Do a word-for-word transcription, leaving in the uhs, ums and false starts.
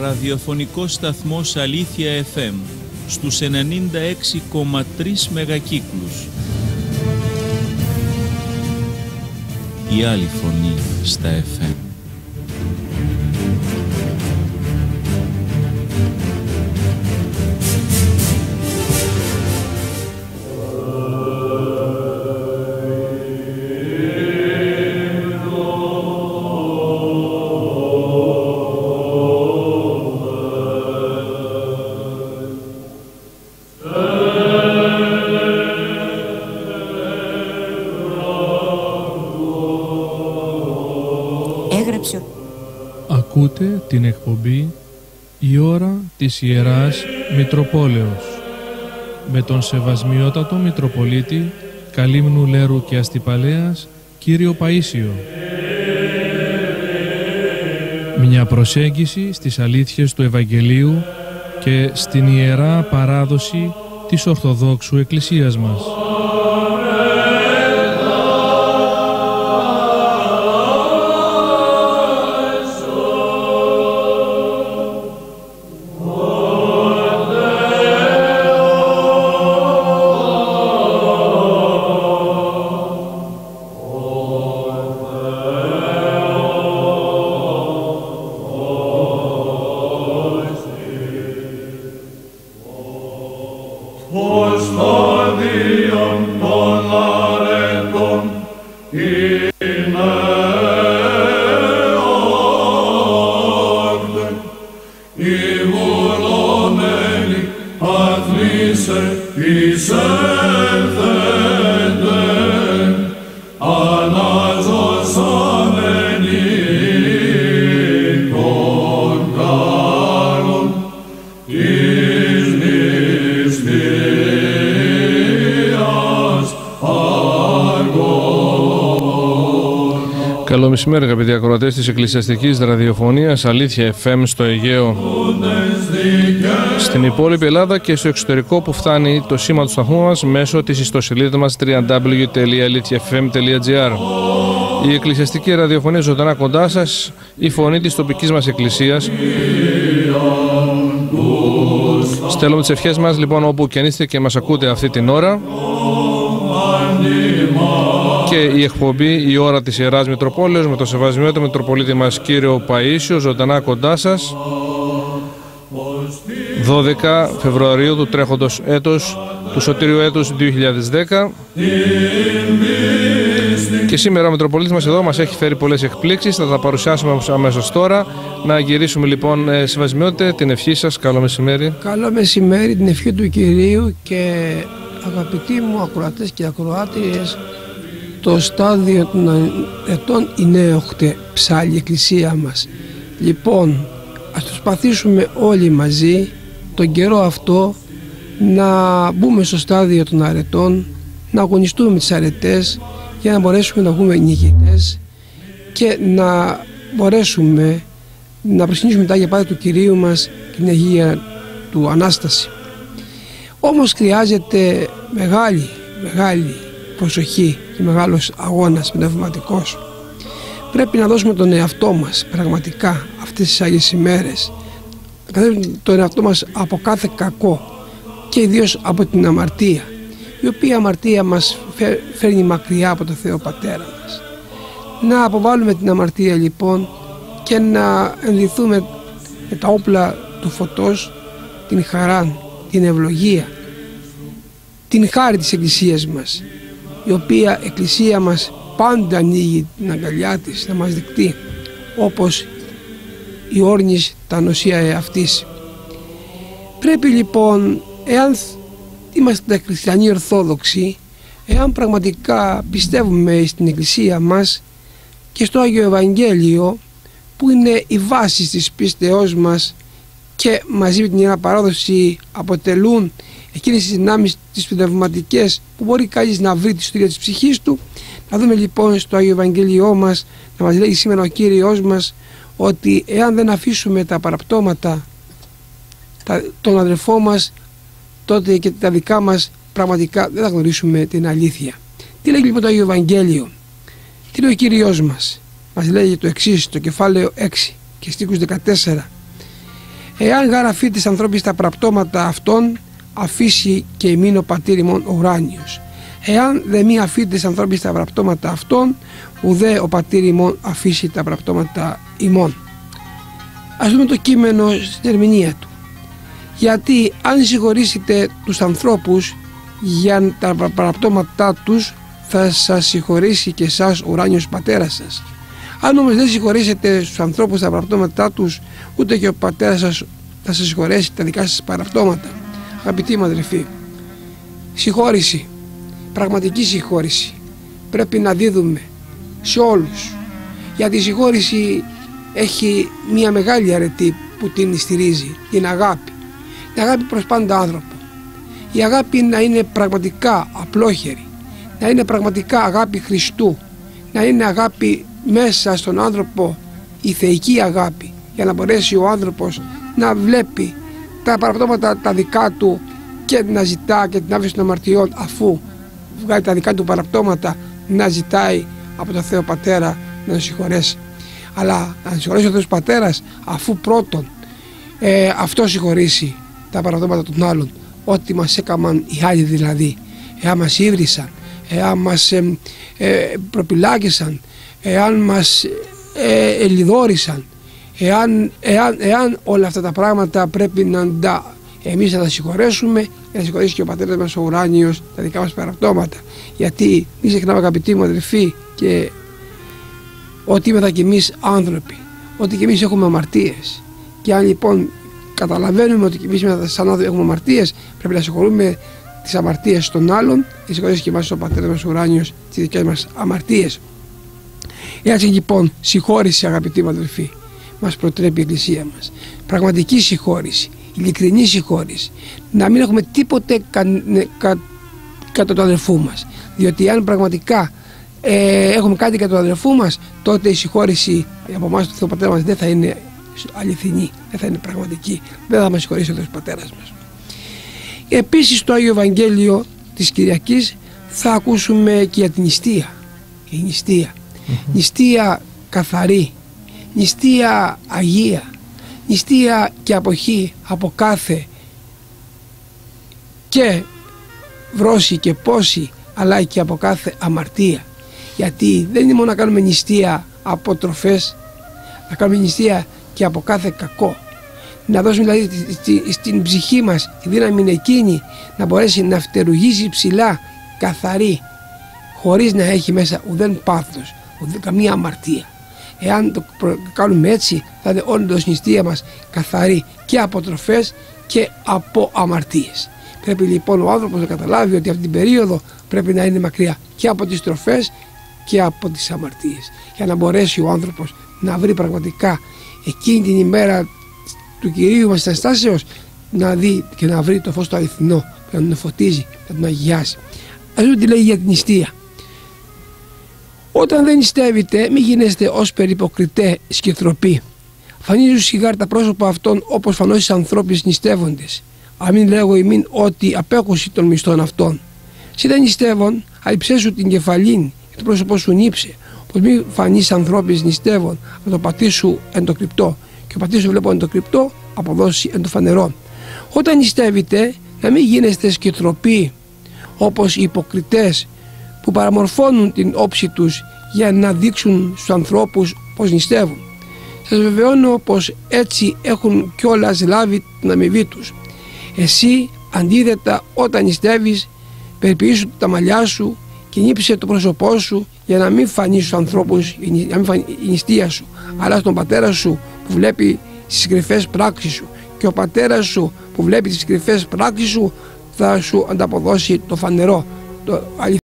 ραδιοφωνικός σταθμός Αλήθεια εφ εμ στους ενενήντα έξι κόμμα τρία μεγακύκλους. Η άλλη φωνή στα εφ εμ. Ακούτε την εκπομπή «Η ώρα της Ιεράς Μητροπόλεως» με τον Σεβασμιότατο Μητροπολίτη Καλύμνου Λέρου και Αστιπαλέας κύριο Παΐσιο. Μια προσέγγιση στις αλήθειες του Ευαγγελίου και στην ιερά παράδοση της Ορθοδόξου Εκκλησίας μας. Καλό μεσημέρι αγαπητοί ακροατές της Εκκλησιαστικής Ραδιοφωνίας Αλήθεια εφ εμ στο Αιγαίο, στην υπόλοιπη Ελλάδα και στο εξωτερικό που φτάνει το σήμα του σταθμού μας μέσω της ιστοσελίδας μας double-u double-u double-u τελεία αλήθεια εφ εμ τελεία τζι άρ. Η Εκκλησιαστική Ραδιοφωνία ζωντανά κοντά σας, η φωνή της τοπικής μας εκκλησίας. Στέλνουμε τις ευχές μας λοιπόν όπου και αν είστε και μας ακούτε αυτή την ώρα. Και η εκπομπή «Η ώρα της Ιεράς Μητροπόλεως» με το Σεβασμιότατο Μητροπολίτη μας κύριο Παΐσιο ζωντανά κοντά σας, δώδεκα Φεβρουαρίου του τρέχοντος έτους, του σωτήριου έτους δύο χιλιάδες δέκα. Και σήμερα ο Μητροπολίτης μας εδώ μας έχει φέρει πολλές εκπλήξεις, θα τα παρουσιάσουμε αμέσως τώρα. Να γυρίσουμε λοιπόν, Σεβασμιώτε, την ευχή σας. Καλό μεσημέρι. Καλό μεσημέρι, την ευχή του Κυρίου. Και αγαπητοί μου ακροατές και ακροάτριες, το στάδιο των ετών είναι οχτε ψάλλει η Εκκλησία μας. Λοιπόν, ας προσπαθήσουμε όλοι μαζί τον καιρό αυτό να μπούμε στο στάδιο των αρετών, να αγωνιστούμε με τις αρετές για να μπορέσουμε να βγούμε νικητές και να μπορέσουμε να προσκυνήσουμε τα Άγια Πάθη του Κυρίου μας και την Αγία του Ανάσταση. Όμως χρειάζεται μεγάλη, μεγάλη προσοχή και μεγάλος αγώνας πνευματικός. Πρέπει να δώσουμε τον εαυτό μας πραγματικά αυτές τις Άγιες ημέρες, να καθαρίσουμε τον εαυτό μας από κάθε κακό και ιδίως από την αμαρτία, η οποία αμαρτία μας φέρνει μακριά από το Θεό Πατέρα μας. Να αποβάλουμε την αμαρτία λοιπόν και να ενδυθούμε με τα όπλα του φωτός, την χαρά, την ευλογία, την χάρη της Εκκλησίας μας, η οποία Εκκλησία μας πάντα ανοίγει την αγκαλιά της να μας δεκτεί, όπως η όρνης τα νοσία εαυτής. Πρέπει λοιπόν, εάν είμαστε χριστιανοί Ορθόδοξοι, εάν πραγματικά πιστεύουμε στην Εκκλησία μας και στο Άγιο Ευαγγέλιο, που είναι η βάση της πίστεώς μας και μαζί με την Ιερά Παράδοση αποτελούν εκείνες τις δυνάμεις τις πνευματικές που μπορεί κανείς να βρει τη ιστορία της ψυχής του, να δούμε λοιπόν στο Άγιο Ευαγγέλιό μας να μας λέγει σήμερα ο Κύριος μας ότι εάν δεν αφήσουμε τα παραπτώματα των αδελφών μας, τότε και τα δικά μας πραγματικά δεν θα γνωρίσουμε την αλήθεια. Τι λέγει λοιπόν το Άγιο Ευαγγέλιο? Τι λέει ο Κύριος μας? Μας λέγει το εξής, το κεφάλαιο έξι και στίχους δεκατέσσερα. Εάν γαραφεί της ανθρώπης τα πραπτώματα αυτών, αφήσει και ημίν ο πατήρ ημών ο ουράνιος. Εάν δε μη αφήσει της ανθρώπης τα πραπτώματα αυτών, ουδέ ο πατήρ ημών αφήσει τα πραπτώματα ημών. Ας δούμε το κείμενο στην ερμηνεία του. Γιατί αν συγχωρήσετε τους ανθρώπους για τα πραπτώματά τους, θα σας συγχωρήσει και εσάς ο ουράνιος πατέρας σας. Αν όμως δεν συγχωρήσετε στους ανθρώπους τα πραπτώματά τους, ούτε και ο πατέρας σας θα σας συγχωρέσει τα δικά σας παραπτώματα. Αγαπητοί μου αδελφοί, συγχώρηση, πραγματική συγχώρηση πρέπει να δίδουμε σε όλους, γιατί η συγχώρηση έχει μια μεγάλη αρετή που την στηρίζει, την αγάπη, την αγάπη προς πάντα άνθρωπο. Η αγάπη να είναι πραγματικά απλόχερη, να είναι πραγματικά αγάπη Χριστού, να είναι αγάπη μέσα στον άνθρωπο, η θεϊκή αγάπη, για να μπορέσει ο άνθρωπος να βλέπει τα παραπτώματα τα δικά του και να ζητά και την άφηση των αμαρτιών, αφού βγάλει τα δικά του παραπτώματα, να ζητάει από τον Θεό Πατέρα να τον συγχωρέσει. Αλλά να συγχωρέσει ο Θεός Πατέρας, αφού πρώτον ε, αυτό συγχωρήσει τα παραπτώματα των άλλων, ό,τι μας έκαναν οι άλλοι, δηλαδή εάν μας ήβρισαν, εάν μας ε, ε, προπυλάκησαν, εάν μας ε, ελιδόρισαν, εάν, εάν, εάν όλα αυτά τα πράγματα πρέπει να τα εμείς να τα συγχωρέσουμε, για να συγχωρήσει και ο πατέρας μας ο ουράνιος τα δικά μας παραπτώματα. Γιατί μη ξεχνάμε, αγαπητοί μου αδελφοί, και ότι είμαστε και εμείς άνθρωποι, ότι και εμείς έχουμε αμαρτίες, και αν λοιπόν καταλαβαίνουμε ότι και εμείς σαν άνθρωποι έχουμε αμαρτίες, πρέπει να συγχωρούμε τις αμαρτίες των άλλων και συγχωρήσει και εμάς ο πατέρας μας ο ουράνιος τις δικές μας αμαρτίες. Έτσι λοιπόν, συγχώρηση, αγαπητοί μου αδελφοί, μας προτρέπει η Εκκλησία μας. Πραγματική συγχώρηση, ειλικρινή συγχώρηση. Να μην έχουμε τίποτε κα, κα, κατά του αδελφού μας. Διότι αν πραγματικά ε, έχουμε κάτι κατά του αδελφού μας, τότε η συγχώρηση από εμάς του Θεού Πατέρα μας δεν θα είναι αληθινή, δεν θα είναι πραγματική. Δεν θα μας συγχωρήσει ο Θεός Πατέρας μας. Επίσης, στο Άγιο Ευαγγέλιο της Κυριακής θα ακούσουμε και για την νηστεία. Η νηστεία. Mm-hmm. Νηστεία καθαρή, νηστεία αγία, νηστεία και αποχή από κάθε και βρώση και πόση, αλλά και από κάθε αμαρτία. Γιατί δεν είναι μόνο να κάνουμε νηστεία από τροφές, να κάνουμε νηστεία και από κάθε κακό. Να δώσουμε δηλαδή στην ψυχή μας τη δύναμη εκείνη να μπορέσει να φτερουγήσει ψηλά, καθαρή, χωρίς να έχει μέσα ουδέν πάθος, ουδέν καμία αμαρτία. Εάν το κάνουμε έτσι, θα είναι όντως η νηστεία μας καθαρή και από τροφές και από αμαρτίες. Πρέπει λοιπόν ο άνθρωπος να καταλάβει ότι αυτή την περίοδο πρέπει να είναι μακριά και από τις τροφές και από τις αμαρτίες, για να μπορέσει ο άνθρωπος να βρει πραγματικά εκείνη την ημέρα του Κυρίου μας της Αναστάσεως, να δει και να βρει το φως το αληθινό, να τον φωτίζει, να τον αγιάσει. Ας δούμε τι λέει για την νηστεία. Όταν δεν νηστεύετε, μη γίνεστε ως περιποκριτέ σκυθροποί. Φανίζουν σιγάρ τα πρόσωπα αυτών όπως φανώσεις ανθρώπους νηστεύοντες. Αμήν λέγω ημίν ότι απέκουση των μισθών αυτών. Συ δεν νηστεύον, αλειψέσου την κεφαλήν και το πρόσωπό σου νύψε. Πως μη φανείς ανθρώπους νηστεύον, από το πατή σου εν το κρυπτό. Και ο πατής σου βλέπω εν το κρυπτό, αποδώσει εν το φανερό. Όταν νηστεύετε, να μην γίνεστε σκυθροποί όπως οι υποκριτές που παραμορφώνουν την όψη τους για να δείξουν στους ανθρώπους πως νηστεύουν. Σας βεβαιώνω πως έτσι έχουν κιόλας λάβει την αμοιβή τους. Εσύ αντίθετα, όταν νηστεύεις, περιποιήσου τα μαλλιά σου και νύψε το πρόσωπό σου, για να μην φανεί στους ανθρώπους να μην φανεί η νηστεία σου, αλλά στον πατέρα σου που βλέπει τις κρυφές πράξεις σου, και ο πατέρας σου που βλέπει τις κρυφές πράξεις σου θα σου ανταποδώσει το φανερό, το αληθινό.